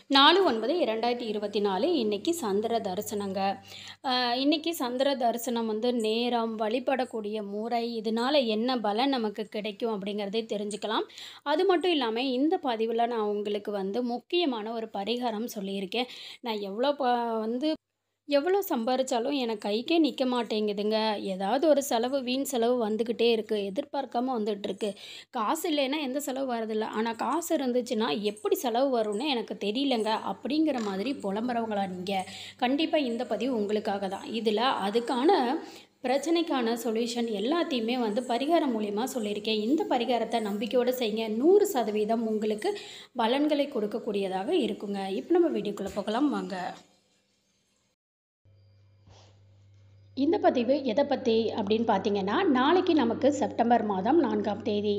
4/9/2024 இன்றைக்கி சந்திர தரிசனங்க. இன்றைக்கி சந்திர தரிசனம் வந்து நேரம், வழிபடக்கூடிய முறை, இதனால் என்ன பலன் நமக்கு கிடைக்கும் அப்படிங்கிறதை தெரிஞ்சுக்கலாம். அது மட்டும் இல்லாமல் இந்த பதிவில் நான் உங்களுக்கு வந்து முக்கியமான ஒரு பரிகாரம் சொல்லியிருக்கேன். நான் எவ்வளோ சம்பாரிச்சாலும் எனக்கு கைக்கே நிற்க மாட்டேங்குதுங்க. ஏதாவது ஒரு செலவு, வீண் செலவு வந்துக்கிட்டே இருக்குது. எதிர்பார்க்காம வந்துட்டுருக்கு. காசு இல்லைன்னா எந்த செலவு வரதில்ல. ஆனால் காசு இருந்துச்சுன்னா எப்படி செலவு வரும்னு எனக்கு தெரியலங்க. அப்படிங்கிற மாதிரி புலம்புறவங்களா நீங்கள்? கண்டிப்பாக இந்த பதிவு உங்களுக்காக தான். இதில் அதுக்கான பிரச்சனைக்கான சொல்யூஷன் எல்லாத்தையுமே வந்து பரிகாரம் மூலியமாக சொல்லியிருக்கேன். இந்த பரிகாரத்தை நம்பிக்கையோடு செய்யுங்க. 100% உங்களுக்கு பலன்களை கொடுக்கக்கூடியதாக இருக்குங்க. இப்போ நம்ம வீடியோக்குள்ளே போகலாம் வாங்க. இந்த பதிவு எதை பற்றி அப்படின்னு பார்த்தீங்கன்னா, நாளைக்கு நமக்கு செப்டம்பர் மாதம் 4ஆம் தேதி.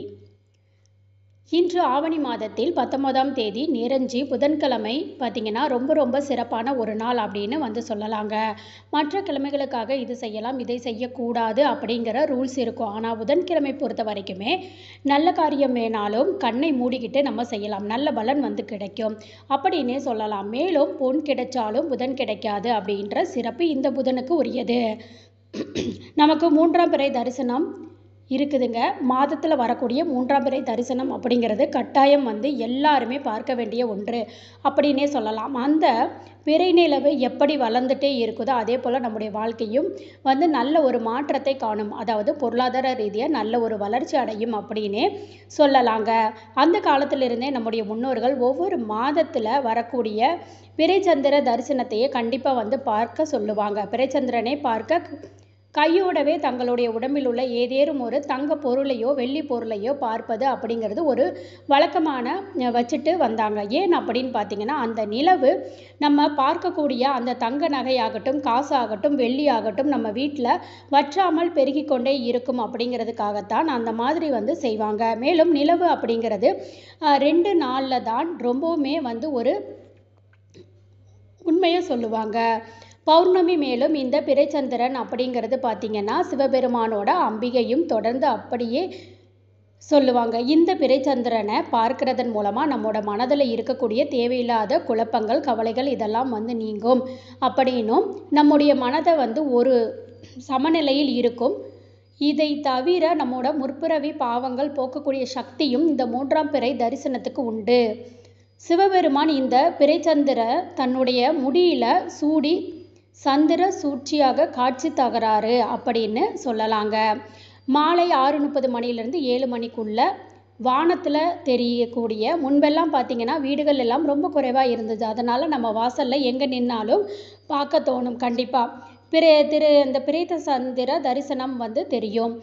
இன்று ஆவணி மாதத்தில் 19ஆம் தேதி நிறைஞ்சி புதன்கிழமை பார்த்திங்கன்னா ரொம்ப சிறப்பான ஒரு நாள் அப்படின்னு வந்து சொல்லலாங்க. மற்ற கிழமைகளுக்காக இது செய்யலாம், இதை செய்யக்கூடாது அப்படிங்கிற ரூல்ஸ் இருக்கும். ஆனால் புதன்கிழமை பொறுத்த வரைக்குமே நல்ல காரியம் வேணாலும் கண்ணை மூடிக்கிட்டு நம்ம செய்யலாம். நல்ல பலன் வந்து கிடைக்கும் அப்படின்னே சொல்லலாம். மேலும் பொன் கிடைச்சாலும் புதன் கிடைக்காது அப்படின்ற சிறப்பு இந்த புதனுக்கு உரியது. நமக்கு 3ஆம் பிறை தரிசனம் இருக்குதுங்க. மாதத்தில் வரக்கூடிய 3ஆம் பிறை தரிசனம் அப்படிங்கிறது கட்டாயம் வந்து எல்லாருமே பார்க்க வேண்டிய ஒன்று அப்படின்னே சொல்லலாம். அந்த பிறை நிலவு எப்படி வளர்ந்துட்டே இருக்குதோ அதே போல் நம்முடைய வாழ்க்கையும் வந்து நல்ல ஒரு மாற்றத்தை காணும். அதாவது பொருளாதார ரீதியாக நல்ல ஒரு வளர்ச்சி அடையும் அப்படின்னே சொல்லலாங்க. அந்த காலத்திலிருந்தே நம்முடைய முன்னோர்கள் ஒவ்வொரு மாதத்தில் வரக்கூடிய பிறைச்சந்திர தரிசனத்தையே கண்டிப்பாக வந்து பார்க்க சொல்லுவாங்க. பிறைச்சந்திரனை பார்க்க கையோடவே தங்களுடைய உடம்பில் உள்ள ஏதேனும் ஒரு தங்க பொருளையோ வெள்ளி பொருளையோ பார்ப்பது அப்படிங்கிறது ஒரு வழக்கமான வச்சுட்டு வந்தாங்க. ஏன் அப்படின்னு பார்த்தீங்கன்னா, அந்த நிலவு நம்ம பார்க்கக்கூடிய அந்த தங்க நகையாகட்டும், காசாகட்டும், வெள்ளி ஆகட்டும் நம்ம வீட்டில் வற்றாமல் பெருகி கொண்டே இருக்கும் அப்படிங்கிறதுக்காகத்தான் அந்த மாதிரி வந்து செய்வாங்க. மேலும் நிலவு அப்படிங்கிறது 2 நாளில் தான் ரொம்பவுமே வந்து ஒரு உண்மையை சொல்லுவாங்க. பௌர்ணமி மேலும் இந்த பிறைச்சந்திரன் அப்படிங்கிறது பார்த்திங்கன்னா சிவபெருமானோட அம்பிகையும் தொடர்ந்து அப்படியே சொல்லுவாங்க. இந்த பிறைச்சந்திரனை பார்க்கறதன் மூலமாக நம்மளோட மனதில் இருக்கக்கூடிய தேவையில்லாத குழப்பங்கள், கவலைகள் இதெல்லாம் வந்து நீங்கும் அப்படின்னும் நம்முடைய மனதை வந்து ஒரு சமநிலையில் இருக்கும். இதை தவிர நம்மோட முற்பிறவி பாவங்கள் போக்கக்கூடிய சக்தியும் இந்த 3ஆம் பிறை தரிசனத்துக்கு உண்டு. சிவபெருமான் இந்த பிறைச்சந்திர தன்னுடைய முடியில் சூடி சந்திர சூழ்ச்சியாக காட்சி தகராறு அப்படின்னு சொல்லலாங்க. மாலை 6:30 மணிலேருந்து 7 மணிக்குள்ள வானத்தில் தெரியக்கூடிய முன்பெல்லாம் பார்த்திங்கன்னா வீடுகள் எல்லாம் ரொம்ப குறைவாக இருந்தது. அதனால் நம்ம வாசலில் எங்கே நின்னாலும் பார்க்க தோணும். கண்டிப்பாக இந்த பிறைச்சந்திர தரிசனம் வந்து தெரியும்.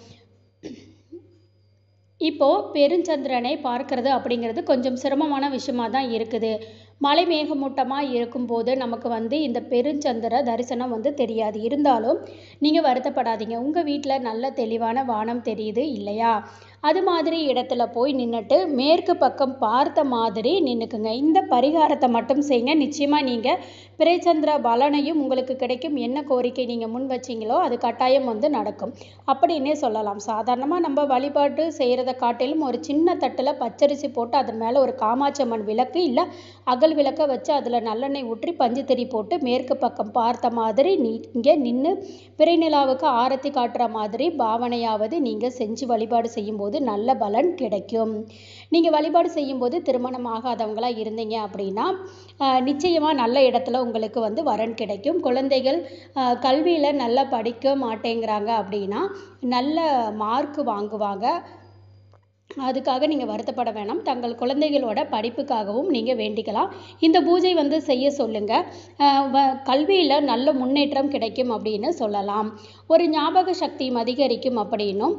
இப்போது பெருஞ்சந்திரனை பார்க்கறது அப்படிங்கிறது கொஞ்சம் சிரமமான விஷயமாக தான் இருக்குது. மலை மேகமூட்டமாக இருக்கும்போது நமக்கு வந்து இந்த பெருஞ்சந்திர தரிசனம் வந்து தெரியாது. இருந்தாலும் நீங்கள் வருத்தப்படாதீங்க. உங்கள் வீட்டில் நல்ல தெளிவான வானம் தெரியுது இல்லையா? அது மாதிரி இடத்துல போய் நின்றுட்டு மேற்கு பக்கம் பார்த்த மாதிரி நின்றுக்குங்க. இந்த பரிகாரத்தை மட்டும் செய்யுங்க. நிச்சயமாக நீங்கள் பிறைச்சந்திர பலனையும் உங்களுக்கு கிடைக்கும். என்ன கோரிக்கை நீங்கள் முன் வச்சிங்களோ அது கட்டாயம் வந்து நடக்கும் அப்படின்னே சொல்லலாம். சாதாரணமாக நம்ம வழிபாட்டு செய்கிறத காட்டிலும் ஒரு சின்ன தட்டில் பச்சரிசி போட்டு அதன் மேலே ஒரு காமாட்சம்மன் விளக்கு இல்லை அகல் விளக்க வச்சு அதில் நல்லெண்ணெய் ஊற்றி பஞ்சுத்திரி போட்டு மேற்கு பக்கம் பார்த்த மாதிரி இங்கே நின்று பிறை நிலாவுக்கு ஆரத்தி காட்டுற மாதிரி பாவனையாவது நீங்கள் செஞ்சு வழிபாடு செய்யும்போது நல்ல பலன் கிடைக்கும். நீங்கள் வழிபாடு செய்யும்போது திருமணம் ஆகாதவங்களாக இருந்தீங்க அப்படின்னா நிச்சயமாக நல்ல இடத்துல உங்களுக்கு வந்து வரன் கிடைக்கும். குழந்தைகள் கல்வியில் நல்லா படிக்க மாட்டேங்கிறாங்க அப்படின்னா நல்ல மார்க் வாங்குவாங்க. அதுக்காக நீங்கள் வருத்தப்பட வேணாம். தங்கள் குழந்தைகளோட படிப்புக்காகவும் நீங்கள் வேண்டிக்கலாம். இந்த பூஜை வந்து செய்ய சொல்லுங்கள். கல்வியில் நல்ல முன்னேற்றம் கிடைக்கும் அப்படின்னு சொல்லலாம். ஒரு ஞாபக சக்தியும் அதிகரிக்கும் அப்படின்னும்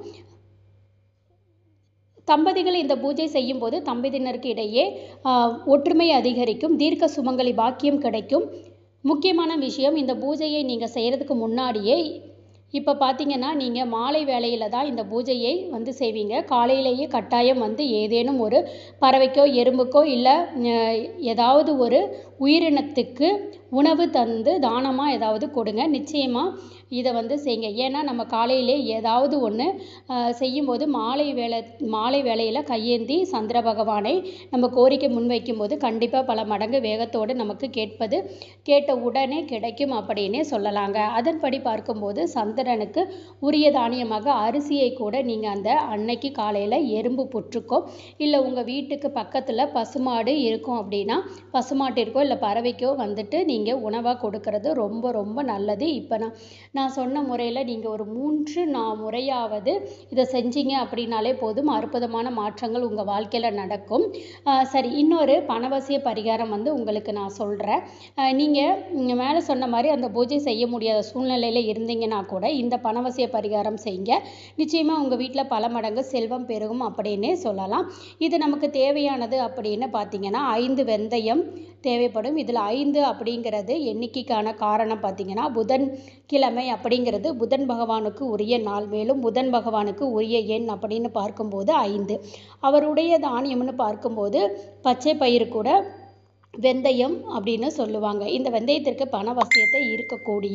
தம்பதிகள் இந்த பூஜை செய்யும்போது தம்பதியினருக்கு இடையே ஒற்றுமை அதிகரிக்கும். தீர்க்க சுமங்கலி பாக்கியம் கிடைக்கும். முக்கியமான விஷயம், இந்த பூஜையை நீங்கள் செய்கிறதுக்கு முன்னாடியே இப்போ பார்த்தீங்கன்னா நீங்கள் மாலை வேளையில் தான் இந்த பூஜையை வந்து செய்வீங்க. காலையிலேயே கட்டாயம் வந்து ஏதேனும் ஒரு பறவைக்கோ எறும்புக்கோ இல்லை ஏதாவது ஒரு உயிரினத்துக்கு உணவு தந்து தானமாக ஏதாவது கொடுங்க. நிச்சயமாக இதை வந்து செய்யுங்க. ஏன்னா நம்ம காலையிலே ஏதாவது ஒன்று செய்யும்போது மாலை வேளையில் கையேந்தி சந்திர பகவானை நம்ம கோரிக்கை முன்வைக்கும்போது கண்டிப்பாக பல மடங்கு வேகத்தோடு நமக்கு கேட்ட உடனே கிடைக்கும் அப்படின்னே சொல்லலாங்க. அதன்படி பார்க்கும்போது சந்திரனுக்கு உரிய தானியமாக அரிசியை கூட நீங்கள் அந்த அன்னைக்கு காலையில் எறும்பு புற்றுக்கோ இல்லை உங்கள் வீட்டுக்கு பக்கத்தில் பசுமாடு இருக்கும் அப்படின்னா பசுமாட்டிற்கோ இல்லை பறவைக்கோ வந்துட்டு நீங்கள் உணவாக கொடுக்கறது ரொம்ப ரொம்ப நல்லது. இப்போ நான் சொன்ன முறையில் நீங்கள் ஒரு 3-4 முறையாவது இதை செஞ்சீங்க அப்படின்னாலே போதும், அற்புதமான மாற்றங்கள் உங்கள் வாழ்க்கையில் நடக்கும். சரி, இன்னொரு பணவசிய பரிகாரம் வந்து உங்களுக்கு நான் சொல்கிறேன். நீங்கள் மேலே சொன்ன மாதிரி அந்த பூஜை செய்ய முடியாத சூழ்நிலையில் இருந்தீங்கன்னா கூட இந்த பணவசிய பரிகாரம் செய்யுங்க. நிச்சயமாக உங்கள் வீட்டில் பல மடங்கு செல்வம் பெருகும் அப்படின்னே சொல்லலாம். இது நமக்கு தேவையானது அப்படின்னு பார்த்தீங்கன்னா 5 வெந்தயம் தேவைப்படும். இதில் 5 அப்படிங்கிறது எண்ணிக்கைக்கான காரணம் பார்த்தீங்கன்னா புதன்கிழமை அப்படிங்கிறது புதன் பகவானுக்கு உரிய நாள். மேலும் புதன் பகவானுக்கு உரிய எண் அப்படின்னு பார்க்கும்போது 5. அவருடைய தானியம்னு பார்க்கும்போது பச்சை பயிறு கூட வெந்தயம் அப்படின்னு சொல்லுவாங்க. இந்த வெந்தயத்திற்கு பணவசியத்தை இருக்கக்கூடிய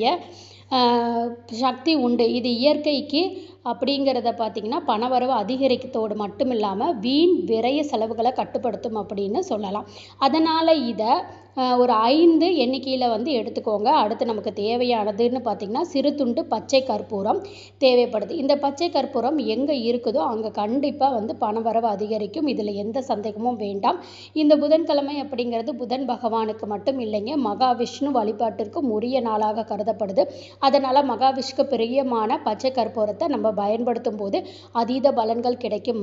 சக்தி உண்டு. இது இயற்கைக்கு அப்படிங்கிறத பார்த்திங்கன்னா பணவரவு அதிகரிக்கத்தோடு மட்டும் இல்லாமல் வீண் விரைய செலவுகளை கட்டுப்படுத்தும் அப்படின்னு சொல்லலாம். அதனால் இதை ஒரு 5 எண்ணிக்கையில் வந்து எடுத்துக்கோங்க. அடுத்து நமக்கு தேவையானதுன்னு பார்த்திங்கன்னா சிறு துண்டு பச்சை கற்பூரம் தேவைப்படுது. இந்த பச்சை கற்பூரம் எங்கே இருக்குதோ அங்கே கண்டிப்பாக வந்து பணவரவு அதிகரிக்கும். இதில் எந்த சந்தேகமும் வேண்டாம். இந்த புதன்கிழமை அப்படிங்கிறது புதன் பகவானுக்கு மட்டும் இல்லைங்க, மகாவிஷ்ணு வழிபாட்டிற்கும் உரிய நாளாக கருதப்படுது. அதனால் மகாவிஷ்ணுக்கு பிரியமான பச்சை கற்பூரத்தை நம்ம பயன்படுத்தும் போது அதீத பலன்கள் கிடைக்கும்.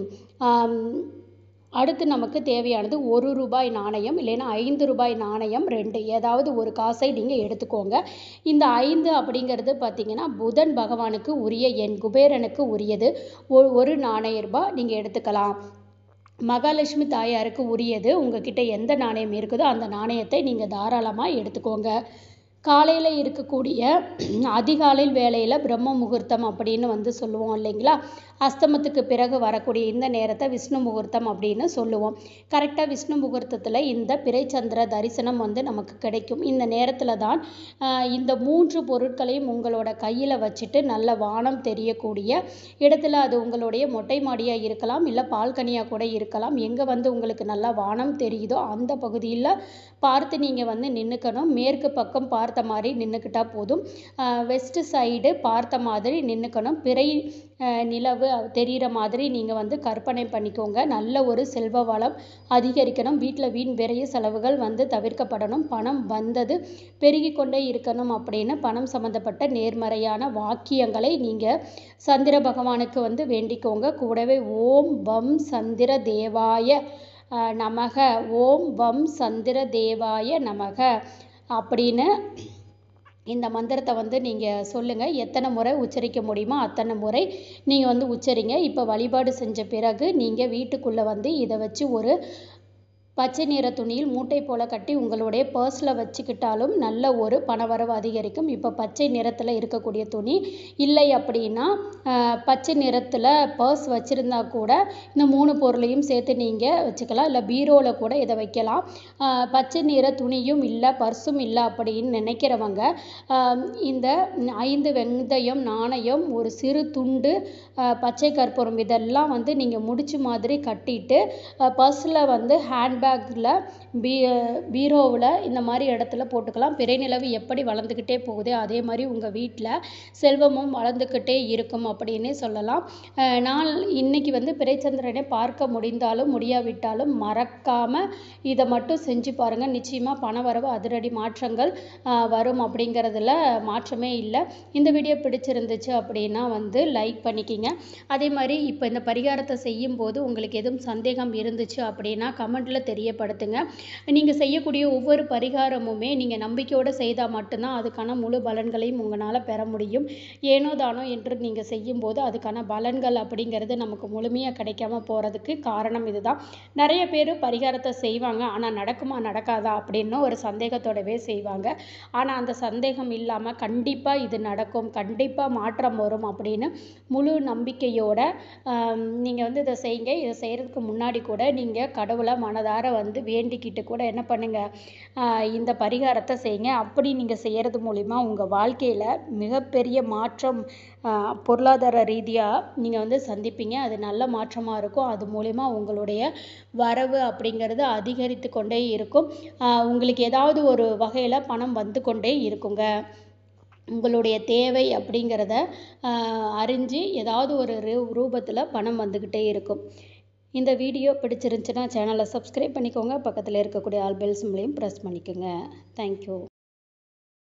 அடுத்து நமக்கு தேவையானது 1 ரூபாய் நாணயம் இல்லைன்னா 5 ரூபாய் நாணயம் 2 ஏதாவது ஒரு காசை நீங்கள் எடுத்துக்கோங்க. இந்த 5 அப்படிங்கிறது பார்த்திங்கன்னா புதன் பகவானுக்கு உரிய எண், குபேரனுக்கு உரியது. ஒரு நாணய ரூபாய் நீங்கள் எடுத்துக்கலாம். மகாலட்சுமி தாயாருக்கு உரியது. உங்ககிட்ட எந்த நாணயம் இருக்குதோ அந்த நாணயத்தை நீங்கள் தாராளமாக எடுத்துக்கோங்க. காலையில் இருக்கக்கூடிய அதிகாலையில் வேளையில் பிரம்ம முகூர்த்தம் அப்படின்னு வந்து சொல்லுவோம் இல்லைங்களா, அஸ்தமத்துக்கு பிறகு வரக்கூடிய இந்த நேரத்தை விஷ்ணு முகூர்த்தம் அப்படின்னு சொல்லுவோம். கரெக்டாக விஷ்ணு முகூர்த்தத்தில் இந்த பிறைச்சந்திர தரிசனம் வந்து நமக்கு கிடைக்கும். இந்த நேரத்தில் தான் இந்த 3 பொருட்களையும் உங்களோட கையில் வச்சுட்டு நல்ல வானம் தெரியக்கூடிய இடத்துல, அது உங்களுடைய மொட்டை மாடியாக இருக்கலாம் இல்லை பால்கனியாக கூட இருக்கலாம், எங்கே வந்து உங்களுக்கு நல்லா வானம் தெரியுதோ அந்த பகுதியில் பார்த்து நீங்கள் வந்து நின்றுக்கணும். மேற்கு பக்கம் பார்த்த மாதிரி நின்றுக்கிட்டா போதும். வெஸ்ட் சைடு பார்த்த மாதிரி நின்றுக்கணும். பிறை நிலவு தெரிகிற மாதிரி நீங்கள் வந்து கற்பனை பண்ணிக்கோங்க. நல்ல ஒரு செல்வ வளம் அதிகரிக்கணும். வீட்டில் வீண் விரைய செலவுகள் வந்து தவிர்க்கப்படணும். பணம் வந்தது பெருகி கொண்டே இருக்கணும் அப்படின்னு பணம் சம்மந்தப்பட்ட நேர்மறையான வாக்கியங்களை நீங்கள் சந்திர பகவானுக்கு வந்து வேண்டிக்கோங்க. கூடவே ஓம் வம் சந்திர தேவாய நமக, ஓம் வம் சந்திர தேவாய நமக அப்படின்னு இந்த மந்திரத்தை வந்து நீங்கள் சொல்லுங்கள். எத்தனை முறை உச்சரிக்க முடியுமோ அத்தனை முறை நீங்கள் வந்து உச்சரிங்க. இப்போ வழிபாடு செஞ்ச பிறகு நீங்கள் வீட்டுக்குள்ளே வந்து இதை வச்சு ஒரு பச்சை நிற துணியில் மூட்டை போல் கட்டி உங்களுடைய பர்ஸில் வச்சுக்கிட்டாலும் நல்ல ஒரு பணவரவு அதிகரிக்கும். இப்போ பச்சை நிறத்தில் இருக்கக்கூடிய துணி இல்லை அப்படின்னா பச்சை நிறத்தில் பர்ஸ் வச்சுருந்தா கூட இந்த 3 பொருளையும் சேர்த்து நீங்கள் வச்சுக்கலாம். இல்லை பீரோவில் கூட இதை வைக்கலாம். பச்சை நிற துணியும் இல்லை பர்ஸும் இல்லை அப்படின்னு நினைக்கிறவங்க இந்த 5 வெந்தயம் நாணயம் ஒரு சிறு துண்டு பச்சை கற்பூரம் இதெல்லாம் வந்து நீங்கள் முடிச்சு மாதிரி கட்டிட்டு பர்ஸில் வந்து ஹேண்ட்பேக்கில் பீரோவில் இந்த மாதிரி இடத்துல போட்டுக்கலாம். பிறை நிலவு எப்படி வளர்ந்துக்கிட்டே போகுது அதே மாதிரி உங்கள் வீட்டில் செல்வமும் வளர்ந்துக்கிட்டே இருக்கும் அப்படின்னே சொல்லலாம். நான் இன்னைக்கு வந்து பிறைச்சந்திரனை பார்க்க முடிந்தாலும் முடியாவிட்டாலும் மறக்காமல் இதை மட்டும் செஞ்சு பாருங்கள். நிச்சயமாக பணவரவு அதிரடி மாற்றங்கள் வரும் அப்படிங்கிறதுல மாற்றமே இல்லை. இந்த வீடியோ பிடிச்சிருந்துச்சு அப்படின்னா வந்து லைக் பண்ணிக்கிங்க. அதே மாதிரி இப்போ இந்த பரிகாரத்தை செய்யும்போது உங்களுக்கு எதுவும் சந்தேகம் இருந்துச்சு அப்படின்னா கமெண்ட்டில் தெரியப்படுத்துங்க. நீங்கள் செய்யக்கூடிய ஒவ்வொரு பரிகாரமுமே நீங்கள் நம்பிக்கையோடு செய்தால் மட்டும்தான் அதுக்கான முழு பலன்களையும் உங்களால் பெற முடியும். ஏனோ தானோ என்று நீங்கள் செய்யும்போது அதுக்கான பலன்கள் அப்படிங்கிறது நமக்கு முழுமையாக கிடைக்காம போகிறதுக்கு காரணம் இதுதான். நிறைய பேர் பரிகாரத்தை செய்வாங்க, ஆனால் நடக்குமா நடக்காதா அப்படின்னு ஒரு சந்தேகத்தோடவே செய்வாங்க. ஆனால் அந்த சந்தேகம் இல்லாமல் கண்டிப்பாக இது நடக்கும், கண்டிப்பாக மாற்றம் வரும் அப்படின்னு முழு நம்பிக்கையோட நீங்கள் வந்து இதை செய்யுங்க. இதை செய்கிறதுக்கு முன்னாடி கூட நீங்கள் கடவுளை மனதார வந்து வேண்டிக்கிட்டு கூட என்ன பண்ணுங்கள், இந்த பரிகாரத்தை செய்யுங்க. அப்படி நீங்கள் செய்கிறது மூலிமா உங்கள் வாழ்க்கையில் மிகப்பெரிய மாற்றம் பொருளாதார ரீதியாக நீங்கள் வந்து சந்திப்பீங்க. அது நல்ல மாற்றமாக இருக்கும். அது மூலிமா உங்களுடைய வரவு அப்படிங்கிறது அதிகரித்து கொண்டே இருக்கும். உங்களுக்கு ஏதாவது ஒரு வகையில் பணம் வந்து கொண்டே இருக்குங்க. உங்களுடைய தேவை அப்படிங்கிறத அறிஞ்சு ஏதாவது ஒரு ரூபத்தில் பணம் வந்துக்கிட்டே இருக்கும். இந்த வீடியோ பிடிச்சிருந்துச்சுன்னா சேனலை சப்ஸ்கிரைப் பண்ணிக்கோங்க. பக்கத்தில் இருக்கக்கூடிய ஆல் பெல் சிம்பலையும் ப்ரெஸ் பண்ணிக்கோங்க. தேங்க்யூ.